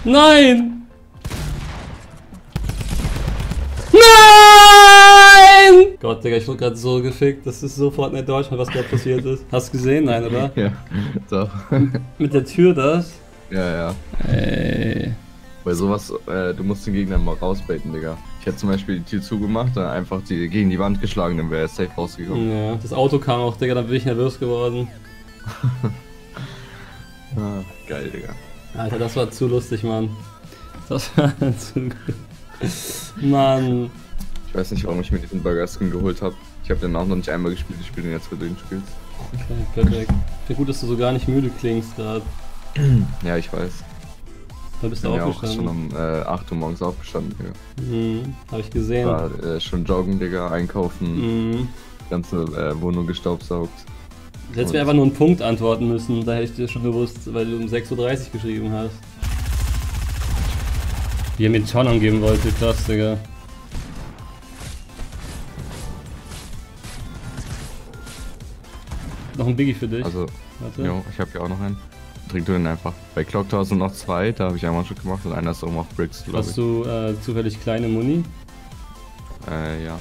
Nein! Nein! Gott, Digga, ich wurde gerade so gefickt. Das ist sofort in Deutschland, was gerade passiert ist. Hast du gesehen? Nein, oder? Ja, doch. Mit der Tür das? Ja. Ey. Bei sowas, du musst den Gegner mal rausbaiten, Digga. Ich hätte zum Beispiel die Tür zugemacht, dann einfach gegen die Wand geschlagen, dann wäre er safe rausgekommen. Ja, das Auto kam auch, Digga, dann bin ich nervös geworden. Geil, Digga. Alter, das war zu lustig, Mann. Das war zu gut. Mann. Ich weiß nicht, warum ich mir diesen Burger-Skin geholt habe. Ich habe den auch noch nicht einmal gespielt, ich spiele den jetzt, wenn du ihn spielst. Okay, perfekt. Ich finde gut, dass du so gar nicht müde klingst gerade. Ja, ich weiß. Da bist du Ich bin ja auch aufgestanden. schon um 8 Uhr morgens aufgestanden, Digga. Hab ich gesehen. War schon joggen, Digga, einkaufen, ganze Wohnung gestaubsaugt. Du hättest mir einfach nur einen Punkt antworten müssen, da hätte ich dir schon gewusst, weil du um 6:30 Uhr geschrieben hast. Wie er mir den Ton angeben wollte, krass, Digga. Noch ein Biggie für dich. Also, warte. jo, ich habe ja auch noch einen. Trink du den einfach. Bei Clock Tower sind noch 2, da habe ich einmal schon gemacht und einer ist oben auf Bricks, glaube ich. Hast du zufällig kleine Muni? Ja.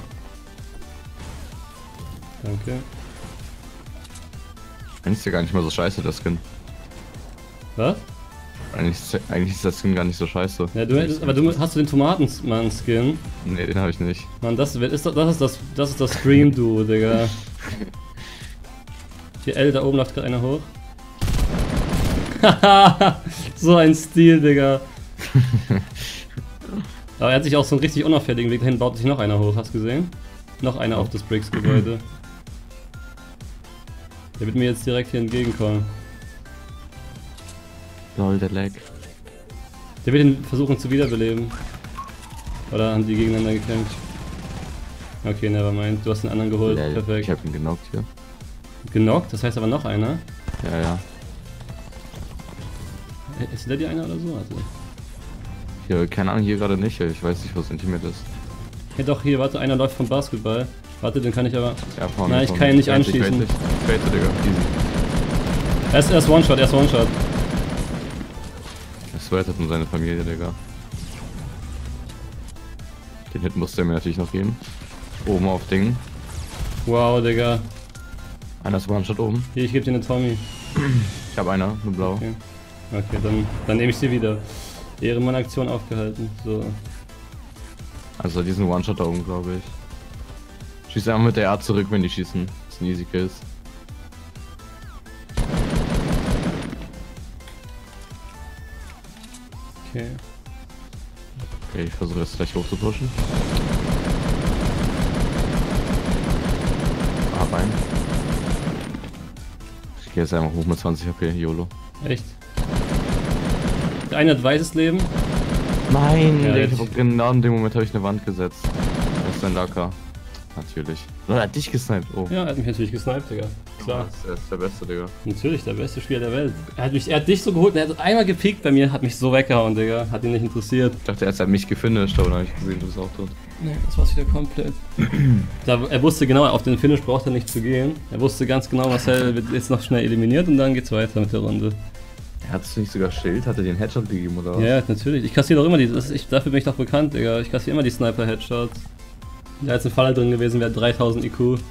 Danke. Eigentlich ist ja gar nicht mal so scheiße, der Skin. Was? Eigentlich ist der Skin gar nicht so scheiße. Ja, hast du den Tomatenmann-Skin? Nee, den habe ich nicht. Mann, das ist das Scream-Duo, Digga. Hier L, da oben läuft gerade einer hoch. So ein Stil, Digga. Aber er hat sich auch so einen richtig unauffälligen Weg dahin, baut sich noch einer hoch, hast du gesehen? Noch einer auf das Bricks-Gebäude. Der wird mir jetzt direkt hier entgegenkommen. Lol, der Lag. Der wird ihn versuchen zu wiederbeleben. Oder haben die gegeneinander gekämpft? Okay, nevermind. Du hast den anderen geholt. Ja, Perfekt. ich hab ihn genockt hier. Genockt? Das heißt aber noch einer? Ja. Ist der die einer oder so? Also. Hier, keine Ahnung, hier gerade nicht. Ich weiß nicht, was Intimate ist. Ja doch, hier, warte, einer läuft vom Basketball. Warte, den kann ich aber... Ja, vorne. Nein, ich kann ihn nicht anschießen. Ich bete, Digga. Easy. Er ist One-Shot, er ist One-Shot. Er sweatet um seine Familie, Digga. Den Hit musste er mir natürlich noch geben. Oben auf Ding. Wow, Digga. Einer ist One-Shot oben. Hier, ich geb dir eine Tommy. Ich habe einer, eine blau. Okay, dann nehme ich sie wieder. Ehrenmann-Aktion aufgehalten. So. Also diesen One-Shot da oben, glaube ich. Schieß einfach mit der R zurück, wenn die schießen. Das sind easy Kills. Okay. Okay, ich versuche jetzt gleich hoch zu pushen. Hab einen. Ich gehe jetzt einfach hoch mit 20 HP, YOLO. Echt? Der eine hat weißes Leben. Nein, Ja, genau in dem Moment habe ich eine Wand gesetzt. Das ist ein Lacker. Natürlich. Oder er hat dich gesniped. Oh. Ja, er hat mich natürlich gesniped, Digga. Klar. Er ist der Beste, Digga. Natürlich, der beste Spieler der Welt. Er hat dich so geholt, er hat einmal gepickt bei mir, hat mich so weggehauen, Digga. Hat ihn nicht interessiert. Ich dachte, er hat mich gefinisht, aber dann habe ich gesehen, du bist auch tot. Nee, das war's wieder komplett. Er wusste genau, auf den Finish braucht er nicht zu gehen. Er wusste ganz genau, Marcel wird jetzt noch schnell eliminiert und dann geht's weiter mit der Runde. Hattest du nicht sogar Schild? Hat er den Headshot gegeben oder was? Ja, natürlich. Ich kassiere doch immer dafür bin ich doch bekannt, Digga. Ich kassiere immer die Sniper-Headshots. Da jetzt ein Falle drin gewesen wäre, 3000 IQ. Junge,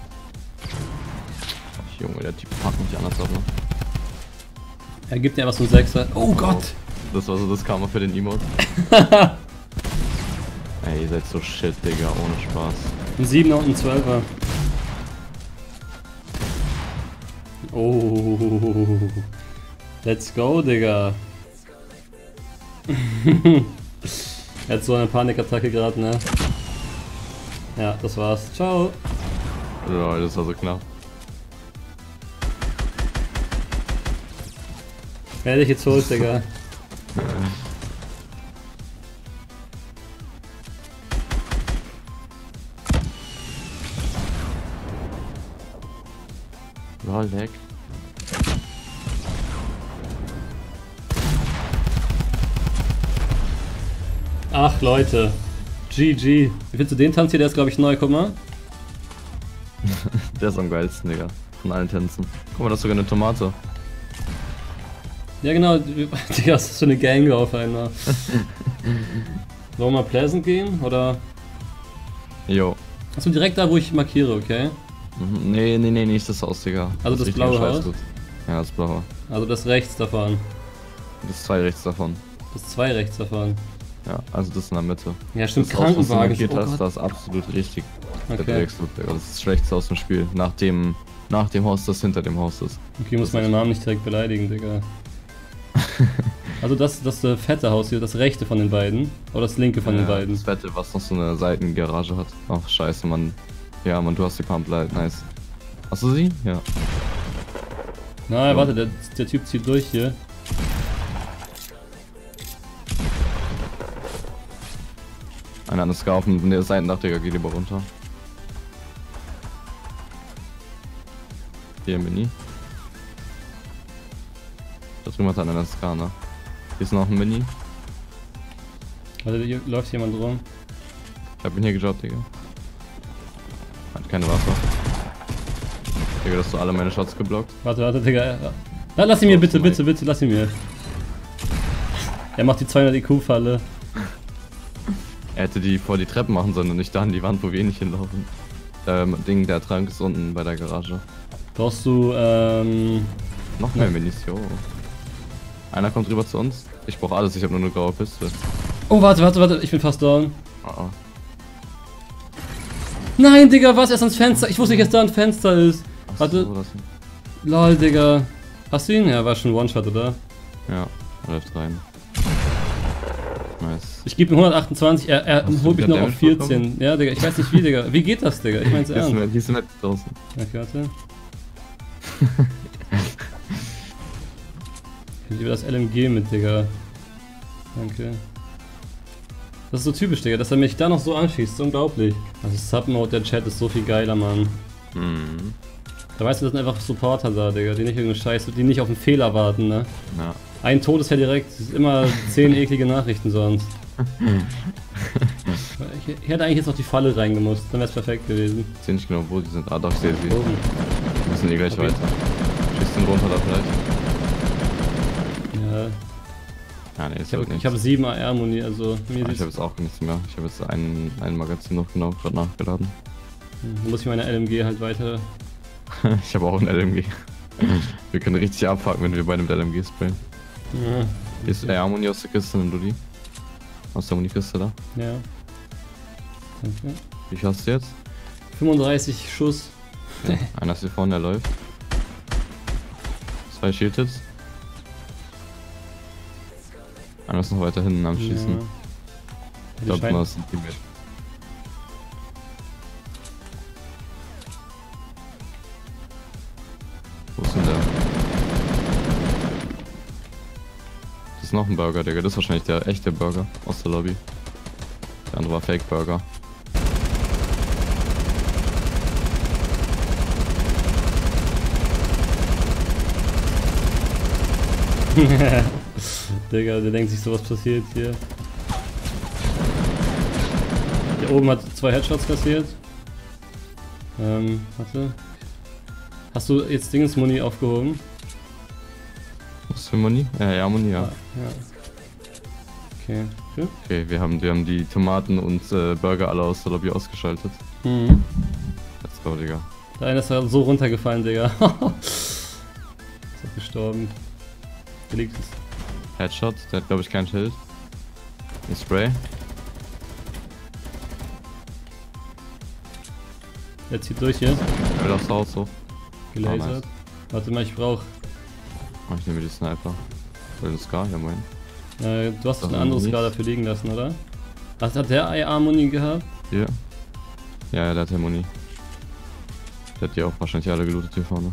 der Typ packt mich anders ab, ne? Er gibt dir einfach so einen Sechser. Oh Gott! Das war so das Karma für den Emote. Ey, ihr seid so shit, Digga, ohne Spaß. Ein 7er und ein 12er. Oh. Let's go, Digga. Er hat so eine Panikattacke gerade, ne? Ja, das war's. Ciao. Ja, das war so knapp. Wer dich jetzt holt, Digga. Ja, leck. Ach, Leute. GG. Wie findest du den Tanz hier? Der ist, glaube ich, neu. Guck mal. Der ist am geilsten, Digga. Von allen Tänzen. Guck mal, das ist sogar eine Tomate. Ja genau, Digga, das ist so eine Gang auf einmal. Wollen wir mal Pleasant gehen, oder? Jo. Achso, direkt da, wo ich markiere, okay? Nee, nicht das Haus, Digga. Also das richtige blaue Haus? Scheißgut. Ja, das blaue. Also das rechts davon. Das 2 rechts davon. Das 2 rechts davon. Ja, also das in der Mitte. Ja, stimmt, Das Haus, was du Krankenwagen. markiert Oh hast, Gott. das ist absolut richtig. Der Okay. Drecksgut, Digga. Das ist das Schlechteste aus dem Spiel. Nach dem Haus, das hinter dem Haus ist. Okay, ich muss meinen Namen nicht direkt beleidigen, Digga. Also das fette Haus hier, das rechte von den beiden. Oder das linke von den beiden. Das Fette, was noch so eine Seitengarage hat. Ach, scheiße, Mann. Ja, Mann, du hast die Pumplight, nice. Hast du sie? Ja. Na, warte, der Typ zieht durch hier. Einer an der Scar auf der Seitendach, Digga, geh lieber runter. Hier im Mini. Da drüben hat einer eine Scar, ne? Hier ist noch ein Mini. Warte, hier läuft jemand rum. Ich hab ihn hier gejobbt, Digga. Hat keine Waffe. Digga, dass du alle meine Shots geblockt. Warte, Digga. Ja, lass ihn mir bitte, lass ihn mir. Er macht die 200 IQ-Falle. Er hätte die vor die Treppen machen sollen und nicht da an die Wand, wo wir nicht hinlaufen. Der Trank ist unten bei der Garage. Brauchst du, Noch mehr Minis, jo. Einer kommt rüber zu uns. Ich brauche alles, ich habe nur eine graue Piste. Oh, warte, ich bin fast down. Oh. Nein, Digga, was? Er ist ans Fenster. Ich wusste nicht, dass da ein Fenster ist. Ach Warte. so, das- Lol, Digga. Hast du ihn? Ja, war schon One-Shot, oder? Ja, er läuft rein. Nice. Ich gebe ihm 128, er Hast du holt mich wieder noch auf Damage 14. Ja, Digga, ich weiß nicht wie, Digga. Wie geht das, Digga? Ich mein's ernst. Hier ist ein draußen. Okay, warte. Ich lieber das LMG mit, Digga. Danke. Das ist so typisch, Digga, dass er mich da noch so anschießt. Das ist unglaublich. Also Submode, der Chat ist so viel geiler, Mann. Mhm. Da weißt du, das sind einfach Supporter da, Digga, die nicht irgendeine Scheiße, die nicht auf einen Fehler warten, ne? Ja. Ein Tod ist ja direkt, es ist immer 10 eklige Nachrichten sonst. Ich hätte eigentlich jetzt noch die Falle reingemusst, dann wäre es perfekt gewesen. Ich sehe nicht genau, wo die sind. Ah, doch, ich sehe sie. Oben. Wir müssen hier gleich Okay. weiter. Schießt den runter da vielleicht? Ja, Ja, nee, ist halt ich nichts. habe 7 AR-Muni, also mir Ich habe sieht's, jetzt auch nichts mehr. Ich habe jetzt ein Magazin noch genau gerade nachgeladen. muss ich meine LMG halt weiter. Ich habe auch ein LMG. Wir können richtig abfucken, wenn wir bei einem LMG sprayen. Ja, Hier ist AR-Muni aus der Kiste, nimm du die? Aus der Munikiste da. ja. Danke. Wie viel hast du jetzt? 35 Schuss. Ja. Einer ist hier vorne, der läuft. 2 Shield-Hits. Einer ist noch weiter hinten am Schießen. Ja. Ich glaube, scheint- das sind die mit. Wo ist denn der? Das ist noch ein Burger, Digga. Das ist wahrscheinlich der echte Burger aus der Lobby. Der andere war Fake Burger. Digga, der denkt sich so, was passiert hier. Hier oben hat 2 Headshots kassiert. Warte. Hast du jetzt Dingens-Muni aufgehoben? Was für Muni? Ja, Muni, ja. Ja. Okay. Cool. Okay, wir haben die Tomaten und Burger alle aus der Lobby ausgeschaltet. Mhm. Let's go, Digga. Der eine ist ja so runtergefallen, Digga. Ist auch gestorben. Hier liegt es. Headshot, der hat glaube ich kein Schild. Ein Spray. Der zieht durch hier. Ich will aufs Haus hoch. Gelasert. nice. Warte mal, ich brauch. Oh, ich nehme die Sniper. Will das Scar? Ja, moin. Du hast Das eine andere nichts. Skala dafür liegen lassen, oder? Hat der IA-Muni gehabt? Hier. Ja, der hat ja Muni. Der hat die auch wahrscheinlich alle gelootet hier vorne.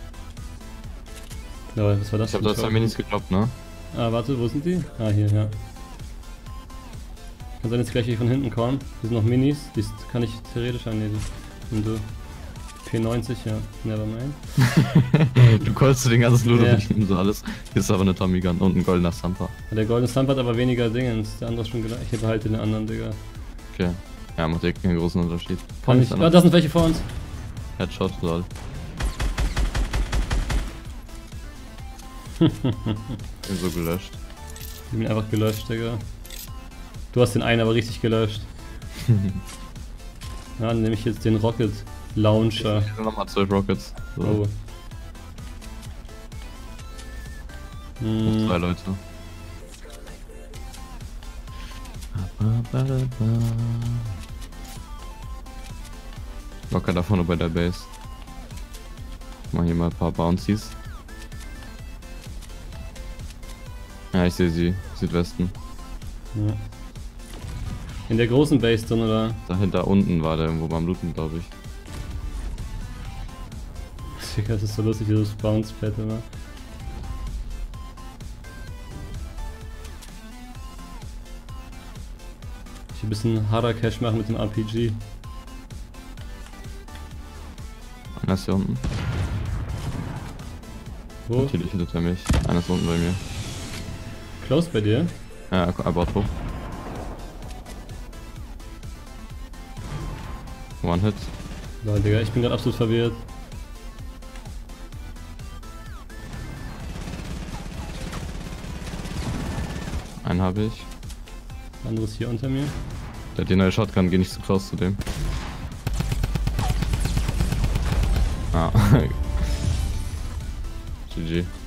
Ja, was war das? Ich habe für da ein 2 Shot? Minis gedroppt, ne? Ah, warte, wo sind die? Ah, hier, ja. Kann sein, jetzt gleich hier von hinten kommen. Hier sind noch Minis, die kann ich theoretisch annehmen. Und du. P90, ja, nevermind. Du callst den ganzen Loot Ja. und ich nehme so alles. Hier ist aber eine Tommy Gun und ein goldener Stamper. Der Golden Stump hat aber weniger Dingens. Der andere ist schon gleich. Ich behalte den anderen, Digga. Okay. Ja, macht eh keinen großen Unterschied. Kann ich. Ah, da sind welche vor uns. Headshot, lol. bin so gelöscht. Ich bin einfach gelöscht, Digga. Du hast den einen aber richtig gelöscht. Ja, dann nehme ich jetzt den Rocket Launcher. Ich habe nochmal 12 Rockets. So. Oh. Noch 2 Leute. Locker da vorne bei der Base. Mach hier mal ein paar Bouncies. Ja, ich sehe sie. Südwesten. Ja. In der großen Base drin, oder? Dahinter unten war der irgendwo beim Looten, glaube ich. Digga, das ist so lustig, dieses Bounce-Pad immer. Ich will ein bisschen harder Cash machen mit dem RPG. Einer ist hier unten. Wo? Natürlich hittet er mich. Einer ist unten bei mir. Close bei dir? Ja, er baut hoch. One Hit. Lol, Digga, ich bin gerade absolut verwirrt. Einen habe ich. Anderes hier unter mir. Der hat die neue Shotgun, geh nicht zu close zu dem. Ah. GG.